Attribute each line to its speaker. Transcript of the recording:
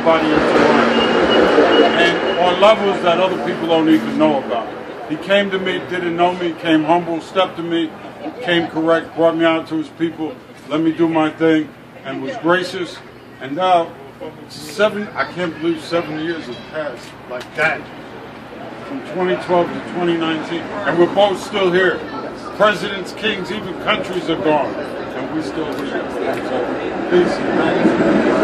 Speaker 1: everybody in Toronto, and on levels that other people don't even know about. He came to me, didn't know me, came humble, stepped to me, came correct, brought me out to his people, let me do my thing, and was gracious. And now, I can't believe 7 years have passed like that, from 2012 to 2019, and we're both still here. Presidents, kings, even countries are gone, and we're still here. So, peace.